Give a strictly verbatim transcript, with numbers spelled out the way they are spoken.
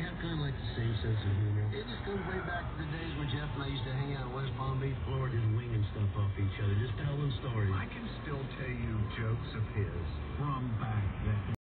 have kind of like the same sense of humor. It just goes way back to the days when Jeff and I used to hang out in West Palm Beach, Florida, just winging stuff off each other, just telling stories. I can still tell you jokes of his from back then.